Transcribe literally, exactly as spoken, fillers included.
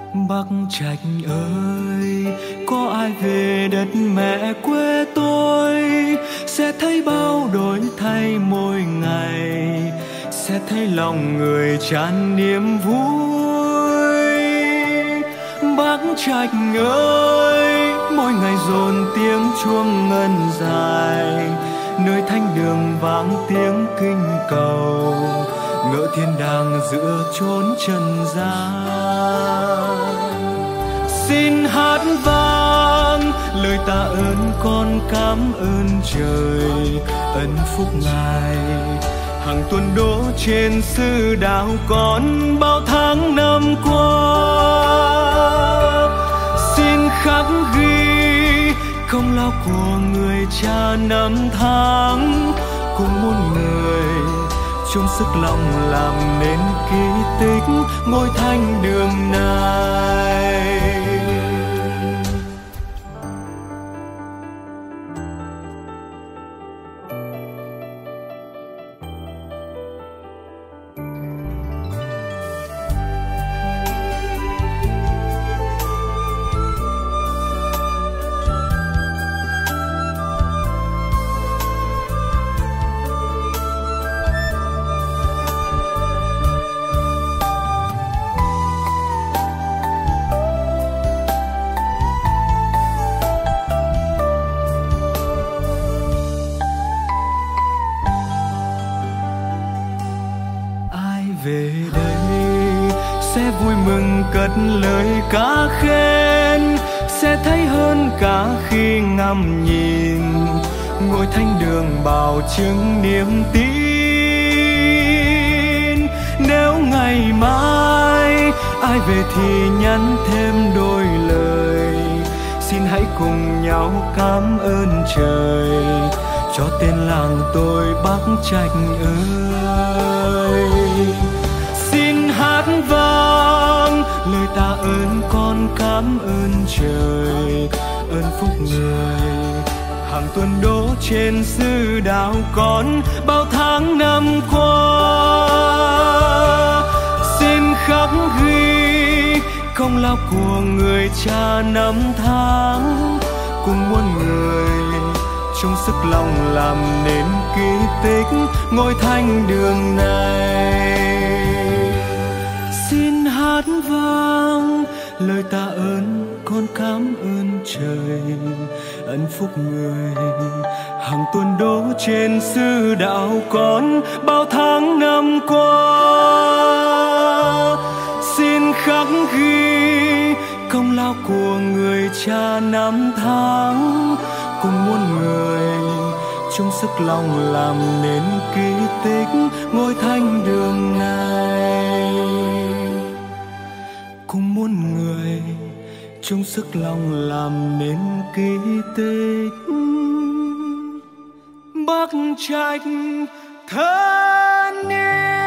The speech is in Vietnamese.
Bắc Trạch ơi, có ai về đất mẹ quê tôi, sẽ thấy bao đổi thay mỗi ngày, sẽ thấy lòng người tràn niềm vui. Bắc Trạch ơi, mỗi ngày dồn tiếng chuông ngân dài, nơi thánh đường vang tiếng kinh cầu, ngỡ thiên đàng giữa chốn trần gian. Xin hát vang lời tạ ơn con, cảm ơn trời ân phúc ngài, hàng tuần đổ trên sư đạo con bao tháng năm qua. Xin khắc ghi công lao của người cha năm tháng, cùng muôn người chung sức lòng làm nên kỳ tích ngôi thánh đường này. Về đây sẽ vui mừng cất lời ca khen, sẽ thấy hơn cả khi ngắm nhìn ngôi thánh đường bảo chứng niềm tin. Nếu ngày mai ai về thì nhắn thêm đôi lời, xin hãy cùng nhau cảm ơn trời cho tên làng tôi Bắc Trạch ơi. Xin hát vang lời tạ ơn con, cảm ơn trời ơn phúc người, hàng tuần đổ trên sư đạo con bao tháng năm qua. Xin khắc ghi công lao của người cha năm tháng, cùng muôn người chung sức lòng làm nên kỳ tích ngôi thánh đường này. Xin hát vang lời tạ ơn con, cảm ơn trời ân phúc người, hàng tuần đổ trên sư đạo con bao tháng năm qua. Xin khắc ghi công lao của người cha năm tháng, cùng muôn người chung sức lòng làm nên kỳ tích ngôi thánh đường này. Cùng muôn người chung sức lòng làm nên kỳ tích Bắc Trạch thân yêu.